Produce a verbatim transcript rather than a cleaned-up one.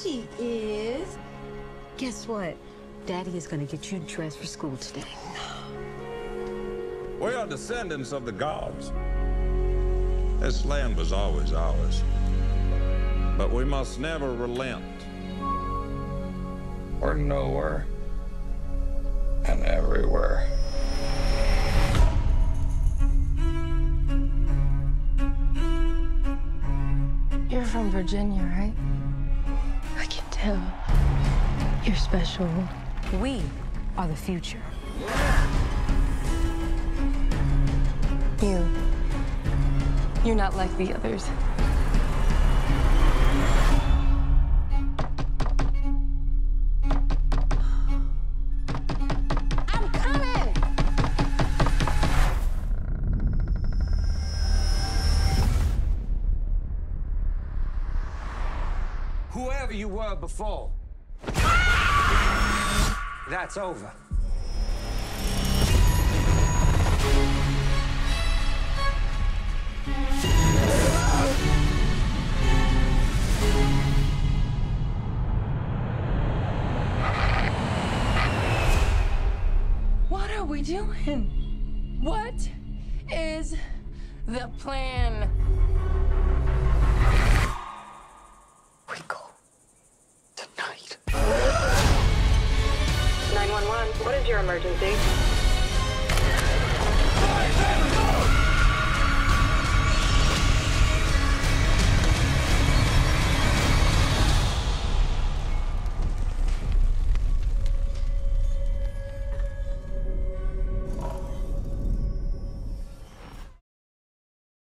she is. Guess what? Daddy is gonna get you dressed for school today. We are descendants of the gods. This land was always ours. But we must never relent. We're nowhere and everywhere. You're from Virginia, right? I can tell. You're special. We are the future. You. You're not like the others. I'm coming! Whoever you were before, that's over. What are we doing? What is the plan? We go tonight. nine one one, what is your emergency?